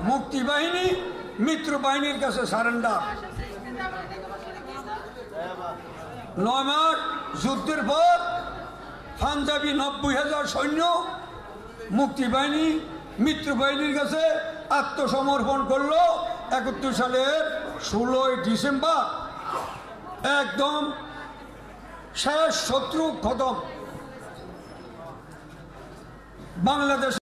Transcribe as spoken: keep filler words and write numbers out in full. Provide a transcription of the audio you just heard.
মুক্তিবাহিনী মিত্র বাহিনীর কাছে সারেন্ডার। নয় মাস যুদ্ধের পর পাঞ্জাবি নব্বই হাজার সৈন্য মুক্তিবাহিনী মিত্র বাহিনীর কাছে আত্মসমর্পণ করলো একাত্তর সালের ষোলোই ডিসেম্বর। একদম শেষ শত্রু খতম। বাংলাদেশ